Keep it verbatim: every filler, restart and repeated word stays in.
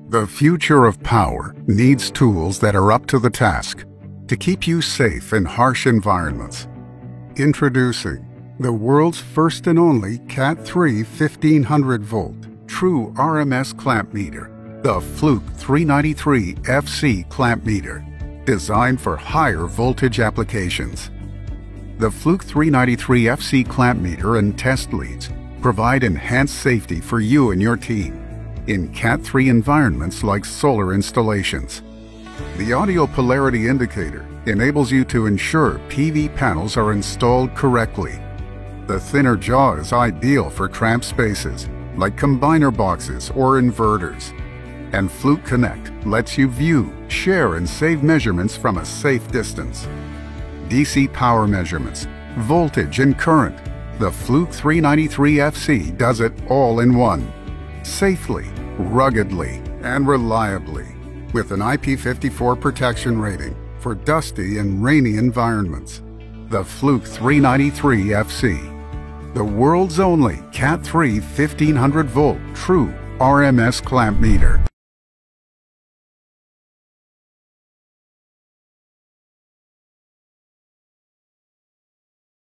The future of power needs tools that are up to the task to keep you safe in harsh environments. Introducing the world's first and only Cat three fifteen hundred volt true R M S clamp meter, the Fluke three ninety-three F C clamp meter, designed for higher voltage applications. The Fluke three ninety-three F C clamp meter and test leads provide enhanced safety for you and your team in Cat three environments like solar installations. The audio polarity indicator enables you to ensure P V panels are installed correctly. The thinner jaw is ideal for cramped spaces like combiner boxes or inverters. And Fluke Connect lets you view, share, and save measurements from a safe distance. D C power measurements, voltage and current. The Fluke three ninety-three F C does it all in one. Safely, ruggedly, and reliably, with an I P fifty-four protection rating for dusty and rainy environments. The Fluke three ninety-three F C, the world's only Cat three fifteen hundred volt true R M S clamp meter.